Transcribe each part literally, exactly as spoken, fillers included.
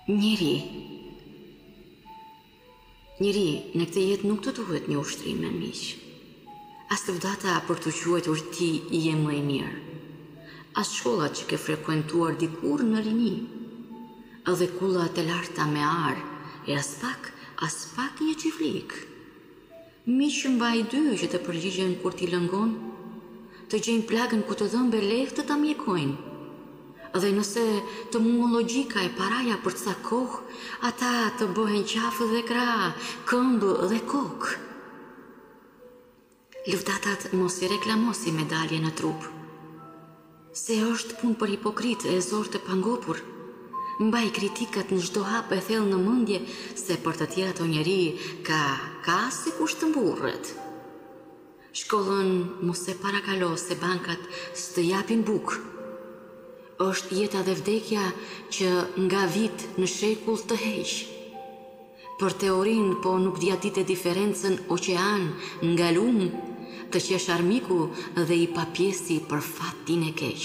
Njeri, njeri, në këtë jetë nuk të duhet një ushtrim me miq. As lëvdata për të quajtur ti je më i mirë. As shkollat që ke frekuentuar dikur në rini. Edhe kullat e larta me ar, e as pak, as pak një çiflik. Miq që mbaj dy që të përgjigjen kur ti lëngon, të gjejnë plagën ku të dhëmbe lehtë të ta mjekojnë. Dhe nëse të muon logjika e paraja për ca kohë, ata të bëhen qafë dhe krah, këmbë dhe kokë. Lëvdatat mos i reklamosi medalje në trup, se është punë për hipokrit e zorë të pangopur. Mbaj kritikat në çdo hap e thellë në mendje, se për të tjera të njeri ka ka se kush të mburret. Shkollën mos e parakalo se bankat s'të japin bukë. Është jeta dhe vdekja që nga vit në shekull të heq. Për teorinë po nuk dia ditë diferencën oqean nga lum, të qesh armiku dhe i papjesi për fatin e keq.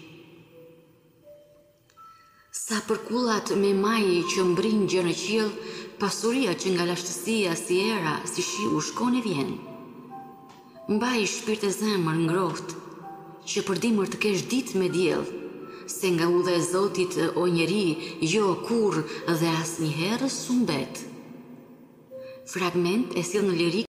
Sa për kullat me maj që mbrin gjë në qiell, pasuria që nga lashtësia si era, si shiu shkon e vjen. Mbaj shpirt e zemër ngrohtë, që për dimër të kesh ditë me diell, se nga udha e Zotit o njeri, jo kur dhe asnjëherë s'u mbet. Fragment e sill në lirik